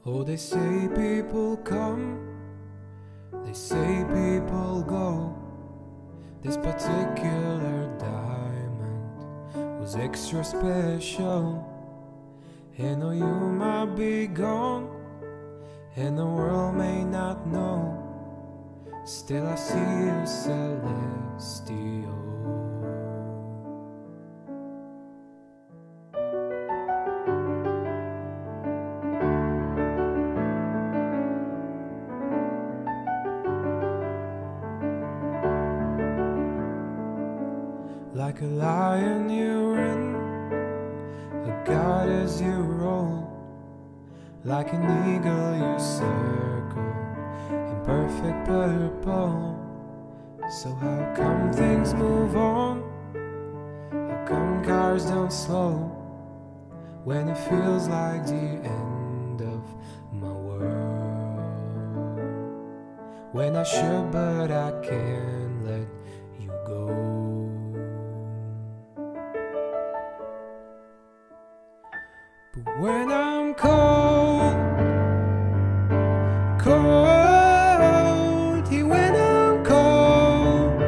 Oh, they say people come, they say people go. This particular diamond was extra special. And though you might be gone, and the world may not know, still I see you celestial. Like a lion you ran, a goddess you roll. Like an eagle you circle in perfect purple. So how come things move on? How come cars don't slow when it feels like the end of my world? When I should but I can't let you go. But when I'm cold, cold, when I'm cold,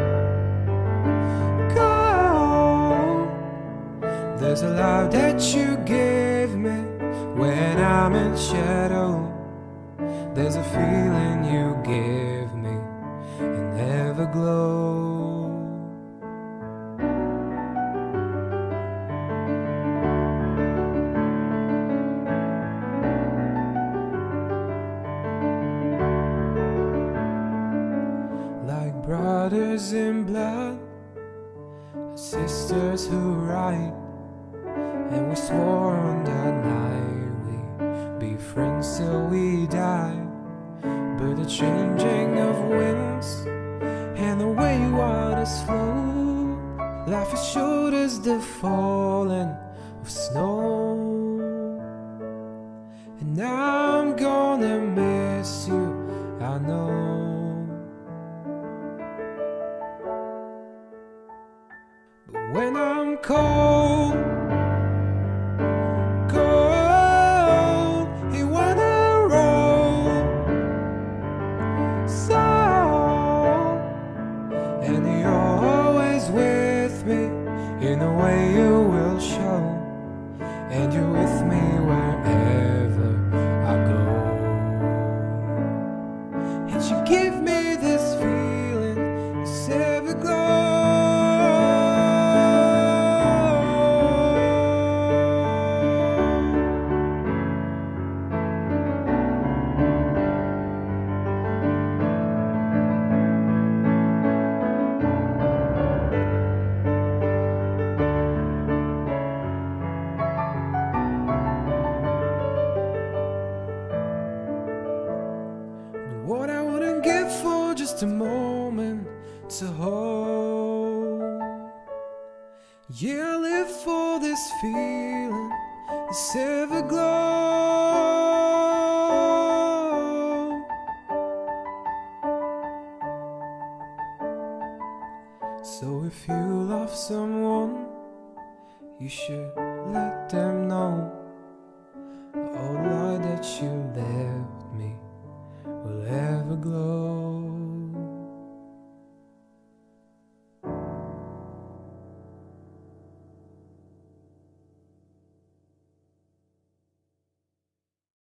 cold, there's a love that you give me when I'm in shadow. There's a feeling you give me and never glow. Brothers in blood, sisters who ride, and we swore on that night we'd be friends till we die. But the changing of winds and the way waters flow, life is short as the falling of snow. And now I'm gonna miss you, I know. But when I'm cold, cold, you wanna roll so, and you're always with me in a way you will show, and you're with me wherever I go. And you give me this feeling, this everglow. What I wouldn't give for just a moment to hold. Yeah, I live for this feeling, this everglow. So if you love someone, you should let them know all the light that you left me will ever glow.